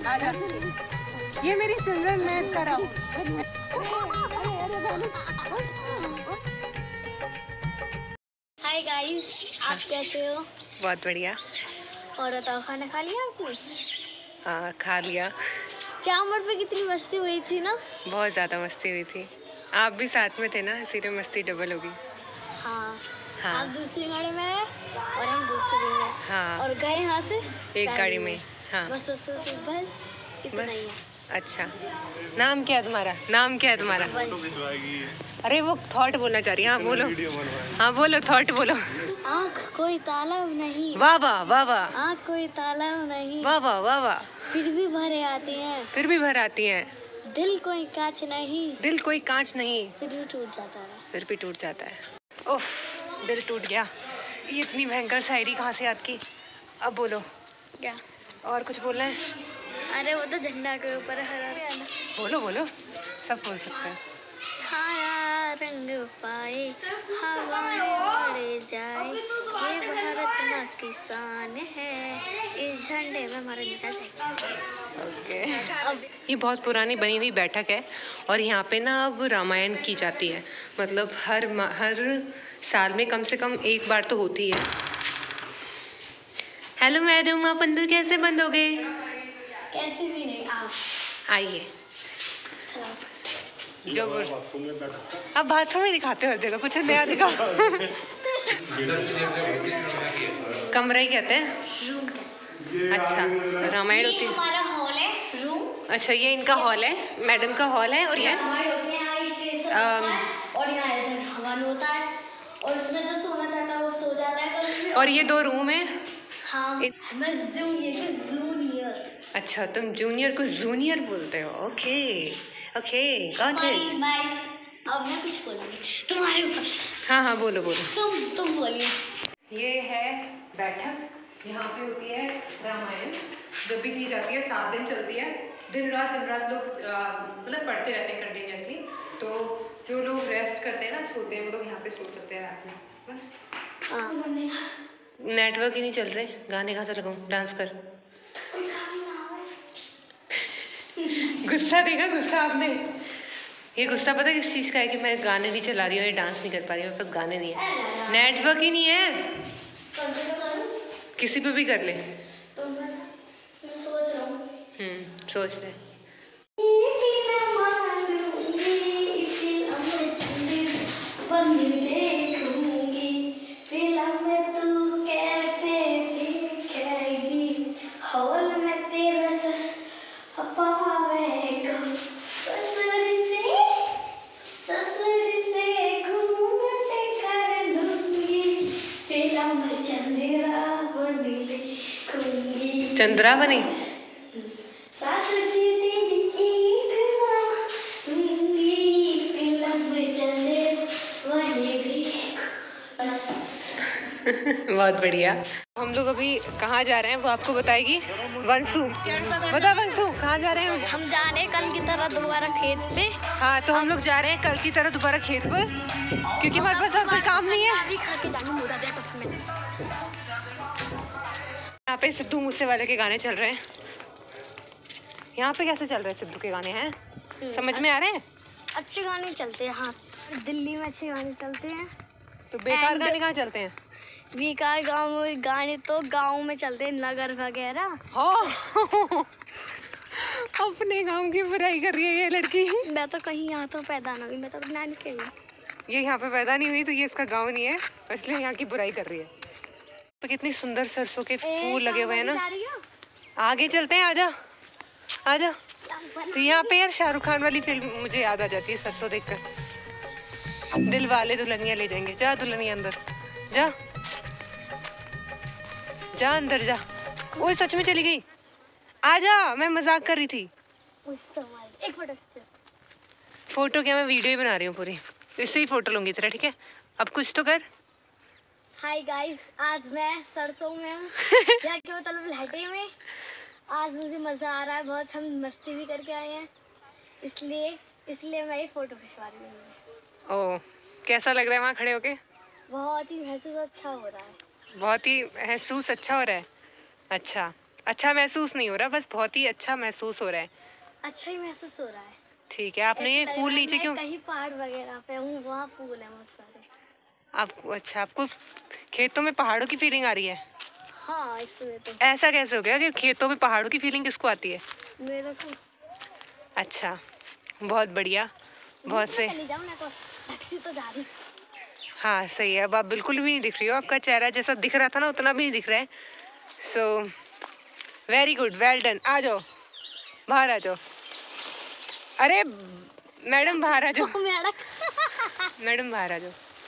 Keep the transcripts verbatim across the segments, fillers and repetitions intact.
आजा। ये मेरी सिमरन, मैं इसका राहुल। हाय गाइस, आप कैसे हो? बहुत बढ़िया। और बताओ, खाना खा लिया आपने? हाँ खा लिया। चामर पे कितनी मस्ती हुई थी ना? बहुत ज़्यादा मस्ती हुई थी। आप भी साथ में थे ना, इसीलिए मस्ती डबल होगी। हाँ। हाँ। आप दूसरी गाड़ी में हैं और हम दूसरी में। हाँ। और गए यहाँ से एक गाड़ी में। हाँ बस बस बस बस इतना बस। ही है। अच्छा, नाम क्या है तुम्हारा? नाम क्या है तुम्हारा? अरे वो थॉट बोलना चाह रही है। हाँ बोलो। हाँ बोलो, थॉट बोलो। आँख कोई ताला नहीं। वाह वाह वाह वाह। आँख कोई ताला नहीं। वाह वाह वाह वाह। फिर भी भरे आती हैं। फिर भी भर आती हैं। दिल कोई कांच नहीं। दिल कोई कांच नहीं। फिर भी टूट जाता है। फिर भी टूट जाता है। ओह, दिल टूट गया। ये इतनी भयंकर शायरी कहाँ से याद की? अब बोलो। क्या? और कुछ बोलना है? अरे वो तो झंडा के ऊपर हरा। बोलो बोलो, सब बोल सकते हैं। हरा रंग पाए हवा में उड़ जाए, ये भारत माँ की शान है, इस झंडे में हमारा निशान है। ओके। अब ये बहुत पुरानी बनी हुई बैठक है और यहाँ पे ना अब रामायण की जाती है। मतलब हर हर साल में कम से कम एक बार तो होती है। हेलो मैडम, आप अंदर कैसे बंद हो गए? कैसे भी नहीं, आप आइए। जो बोल अब बाथरूम में दिखाते हो हर जगह, कुछ नया दिखाओ। कमरा ही कहते हैं। अच्छा, रामायण होती है। हमारा हॉल है, रूम। अच्छा, ये इनका हॉल है, मैडम का हॉल है। और ये और यहाँ इधर हवन होता है और इसमें जो सोना चाहता है वो सो जाता है। और ये दो रूम है। हाँ, मैं जूनियर जूनियर। अच्छा, तुम जूनियर को जूनियर बोलते हो। Okay okay, got it. अब मैं कुछ बोलूंगी तुम्हारे ऊपर। हाँ हाँ बोलो बोलो। तुम तुम बोलिए। ये है बैठक, यहाँ पे होती है रामायण। जब भी की जाती है, सात दिन चलती है। दिन रात दिन रात लोग मतलब पढ़ते रहते हैं कंटिन्यूसली। तो जो लोग रेस्ट करते हैं ना, सोते हैं, वो लोग यहाँ पे सो सकते हैं रात में बस। हाँ, नेटवर्क ही नहीं चल रहे, गाने कहाँ से लगाऊं? डांस कर। गुस्सा देखा, गुस्सा आपने। ये गुस्सा पता है किस चीज़ का है? कि मैं गाने नहीं चला रही हूँ, ये डांस नहीं कर पा रही हूँ, मेरे पास गाने नहीं है, नेटवर्क ही नहीं है। किसी पे भी कर ले। तो मैं, मैं सोच रहा हूँ। हम्म, सोच ले। चंद्रा बनी। बहुत बढ़िया। हम लोग अभी कहाँ जा रहे हैं वो आपको बताएगी वंशु। बता वंशु, कहाँ जा रहे हैं? हम जा रहे हैं कल की तरह दोबारा खेत पे। हाँ, तो हम लोग जा रहे हैं कल की तरह दोबारा खेत पर, क्योंकि हमारे पास और कोई काम नहीं है। यहाँ पे सिद्धू मूसेवाले के गाने चल रहे हैं। यहाँ पे कैसे चल रहे हैं सिद्धू के गाने हैं? समझ में आ रहे हैं? अच्छे गाने चलते हैं। हाँ, दिल्ली में अच्छे गाने चलते हैं। तो बेकार गाने कहाँ चलते हैं? बेकार गाँव में गाने तो गाँव में चलते हैं, नगर वगैरह। हाँ। अपने गाँव की बुराई कर रही है ये लड़की। मैं तो कहीं यहाँ तो पैदा ना हुई, मैं तो नानी के हुई। ये यहाँ पे पैदा नहीं हुई, तो ये इसका गाँव नहीं है, इसलिए यहाँ की बुराई कर रही है। तो कितनी सुंदर सरसों के फूल लगे हुए हैं ना। आगे चलते हैं, आजा आजा। तो यहाँ पे यार शाहरुख खान वाली फिल्म मुझे याद आ जाती है सरसों देखकर। दिल वाले दुल्हनिया ले जाएंगे। जा दुल्हनिया अंदर जा, जा अंदर जा। ओए सच में चली गई। आजा, मैं मजाक कर रही थी। एक फोटो फोटो क्या, मैं वीडियो ही बना रही हूँ पूरी, इससे ही फोटो लूंगी। चला ठीक है, अब कुछ तो कर। हाय गाइस, आज मैं सरसों में हूँ। या क्या मतलब लहटे में। आज मुझे मज़ा आ रहा है बहुत, हम मस्ती भी करके आए हैं, इसलिए इसलिए मैं ये फ़ोटो खिंचवा रही हूँ। ओह, कैसा लग रहा है वहाँ खड़े होके? बहुत ही महसूस अच्छा हो रहा है। बहुत ही महसूस अच्छा हो रहा है। अच्छा, अच्छा महसूस नहीं हो रहा, बस बहुत ही अच्छा महसूस हो रहा है। अच्छा ही महसूस हो रहा है। ठीक है, आपने ये फूल नीचे क्यों? कहीं पहाड़ वगैरह पे हूँ, वहाँ फूल है बहुत सारे। आपको अच्छा आपको खेतों में पहाड़ों की फीलिंग आ रही है? हाँ, इसमें तो। ऐसा कैसे हो गया कि खेतों में पहाड़ों की फीलिंग किसको आती है? मेरे को। अच्छा, बहुत बढ़िया, बहुत से। चली जाऊँ ना, तो टैक्सी तो जा रही। हाँ सही है, अब आप बिल्कुल भी नहीं दिख रही हो, आपका चेहरा जैसा दिख रहा था ना उतना भी नहीं दिख रहा है। So very good, well done. आ जाओ, बाहर आ जाओ। अरे मैडम बाहर आ जाओ, मैडम बाहर आ जाओ।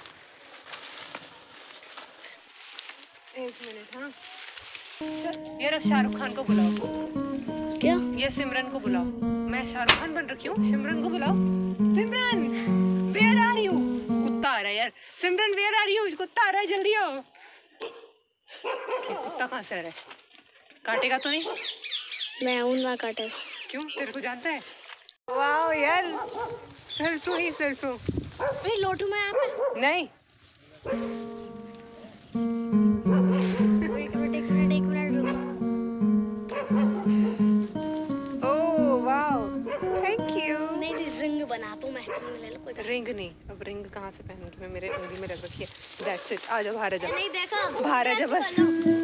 एक मिनट। हाँ ये रख, शाहरुख खान को बुलाओ। क्या? ये सिमरन को बुलाओ। मैं शाहरुख खान बन रखी हूँ, सिमरन को बुलाओ। Simran where are you? कुत्ता आ रहा है यार। Simran where are you? कुत्ता आ रहा है, जल्दी आओ। कुत्ता कहाँ से आ रहा है? काटेगा तो नहीं? मैं हूँ ना काटे। क्यों, तेरे को जानता है? वाह यार, सरसों ही सरसों। नहीं लोटू मैं यहाँ पे नहीं। एक मिनट एक मिनट एक minute oh wow, thank you. नहीं नहीं रिंग बना तो मैं तुम ले लो कोई। रिंग नहीं, अब रिंग कहाँ से पहनूंगी मैं? मेरे उंगली में रख रखी है। That's it. आ जाओ, बाहर आ जाओ। नहीं देखा बाहर आ जाओ बस।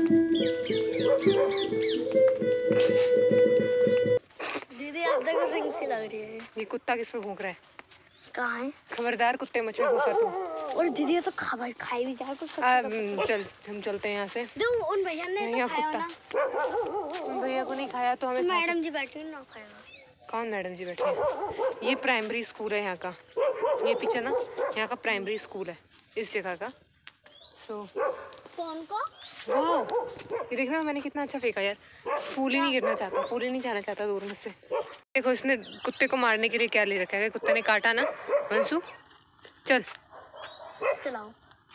दीदी आप देखो रिंग सी लग रही है। ये कुत्ता किस पे भौंक रहा है? कहाँ है? खबरदार कुत्ते मुझ पे भौंका तो। और दीदी ये तो खाई खाई भी जा कुछ। अब चल हम चलते हैं यहाँ से। देखो उन भैया ने तो खाया ना। उन भैया को नहीं खाया तो हमें। मैडम जी बैठी ना खाएगा। कौन मैडम जी बैठे हैं? ये प्राइमरी स्कूल है यहाँ का। ये पीछे ना यहाँ का प्राइमरी स्कूल है इस जगह का। तो कौन को? वाह, ये देखना मैंने कितना अच्छा फेंका यार। फूल ही नहीं गिरना चाहता, फूल ही नहीं जाना चाहता दूर मुझसे। देखो इसने कुत्ते को मारने के लिए क्या ले रखा है। कुत्ते ने काटा ना मंसू। चल चलाओ।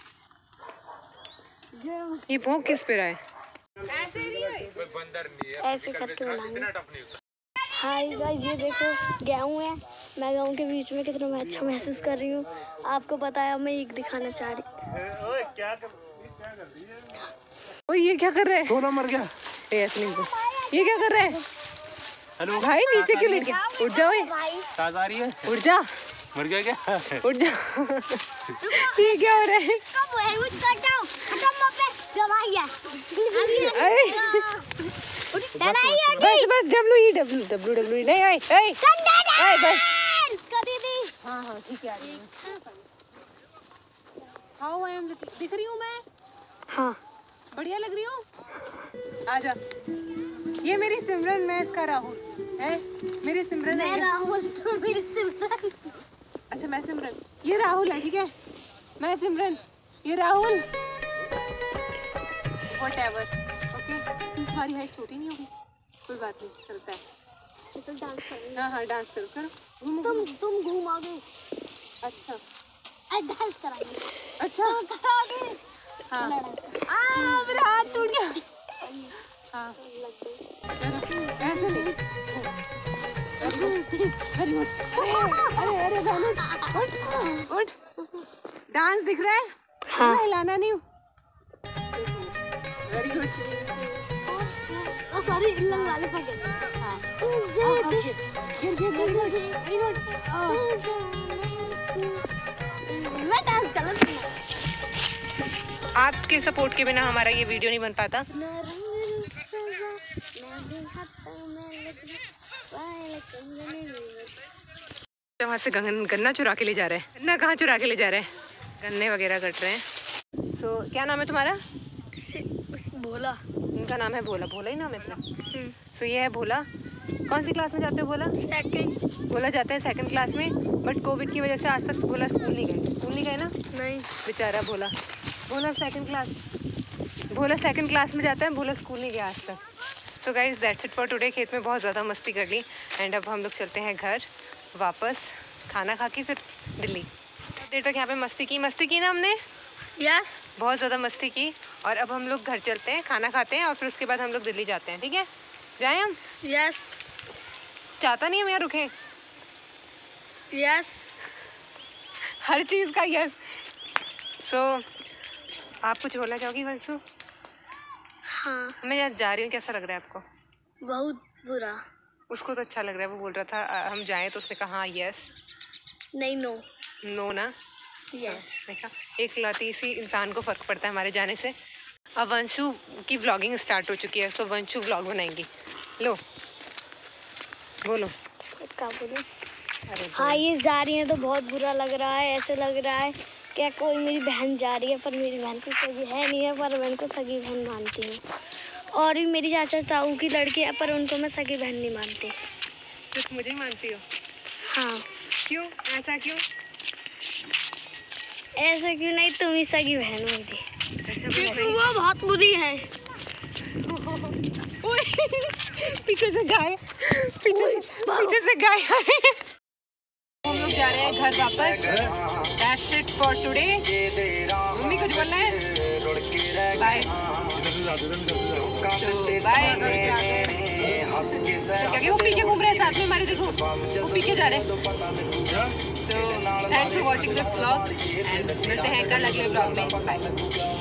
ये भौंक किस पे रहा है? ऐसे करके बनाएंगे। हाय गाइस, ये देखो गेहूँ है। मैं गेहूँ के बीच में कितना मैं अच्छा महसूस कर रही हूँ। आपको पता है मैं एक दिखाना चाह रही। ओए क्या कर ओए ये क्या कर रहा है? सोना मर गया। ए ऐसे नहीं, ये क्या कर रहा है? हेलो भाई नीचे क्यों लेट गया? उठ जाओ, ताज़ा आ रही है। उठ जा, मर गया क्या? उठ जा। ये क्या हो रहा है? बस बस W E W W W नहीं। ओए ओए ओए बस। हाँ हाँ ठीक है, आ रही है। हाउ आई एम दिख रही हूँ मैं? हाँ बढ़िया लग रही हूँ। आजा। ये मेरी सिमरन, मैं इसका राहुल है। मेरी सिमरन है। राहुल तो मेरी सिमरन। अच्छा मैं सिमरन, ये राहुल है, ठीक है? मैं सिमरन, ये राहुल। Whatever, okay. तुम्हारी हाइट छोटी नहीं होगी, कोई बात नहीं, चलता है। तो डांस करेंगे। हाँ हाँ डांस करो करो। घूमो तुम तुम घूमोगे। अच्छा अरे डांस कराएंगे। अच्छा कराओगे। हाँ। आ मेरा हाथ टूट गया। हाँ चलो ऐसे नहीं। Very good. अरे अरे अरे उठ उठ। डांस दिख रहा है? हाँ। हिलाना नहीं। Very good. ओ सॉरी, इल्लम वाले पकड़। हाँ गिर गिर वेरी गुड वेरी गुड। मैं डांस कर लूँ। आपके सपोर्ट के बिना हमारा ये वीडियो नहीं बन पाता। वहाँ से गन्ना चुरा के ले जा रहे हैं। गन्ना कहाँ चुरा के ले जा रहे हैं? गन्ने वगैरह कट रहे हैं। तो क्या नाम है तुम्हारा? भोला। इनका नाम है भोला। भोला ही नाम है इतना? तो ये है भोला। कौन सी क्लास में जाते हो भोला? सेकंड। भोला जाते हैं सेकंड क्लास में, बट कोविड की वजह से आज तक भोला स्कूल नहीं गए। स्कूल नहीं गए ना? नहीं। बेचारा Bhola. Bhola second class Bhola second class में जाता है। भोला स्कूल नहीं गया आज तक। So guys that's it for today. खेत में बहुत ज़्यादा मस्ती कर ली एंड अब हम लोग चलते हैं घर वापस, खाना खा के फिर दिल्ली। बहुत देर तक यहाँ पे मस्ती की मस्ती की ना हमने। यस। बहुत ज़्यादा मस्ती की और अब हम लोग घर चलते हैं, खाना खाते हैं और फिर उसके बाद हम लोग दिल्ली जाते हैं। ठीक है, जाएं हम? यस। चाहता नहीं हम यहाँ रुकें? यस। हर चीज़ का यस। सो आप कुछ बोलना चाहोगी वंशु? हाँ। मैं यहाँ जा रही हूँ, कैसा लग रहा है आपको? बहुत बुरा। उसको तो अच्छा लग रहा है, वो बोल रहा था अ, हम जाएं, तो उसने कहा हाँ यस। नहीं, नो। नो ना? यस। देखा, एक लौती सी इंसान को फ़र्क पड़ता है हमारे जाने से। अब वंशु की व्लॉगिंग स्टार्ट हो चुकी है, तो वंशु व्लॉग बनाएंगी। लो बोलो। क्या बोलूं? अरे हाँ, ये जा रही है तो बहुत बुरा लग रहा है। ऐसे लग रहा है क्या कोई मेरी बहन जा रही है, पर मेरी बहन को सगी है नहीं है, पर मैं उनको सगी बहन मानती हूँ। और भी मेरी चाचा ताऊ की लड़की है, पर उनको मैं सगी बहन नहीं मानती। सिर्फ मुझे ही मानती हो? हाँ। क्यों, ऐसा क्यों? ऐसा क्यों नहीं, तुम ही सगी बहन हो मेरी। अच्छा क्योंकि वो बहुत बुरी है। पीछे से गाय, पीछे से पीछे से गाय आ रही है। हम लोग जा रहे हैं घर वापस। That's it for today. Mummy कुछ बोलना है? बाय। बाय। क्या वो पी के घूम रहे हैं साथ में हमारे, देखो वो पी के जा रहे हैं। So thanks for watching this vlog and मिलते हैं कल अगले vlog में। बाय।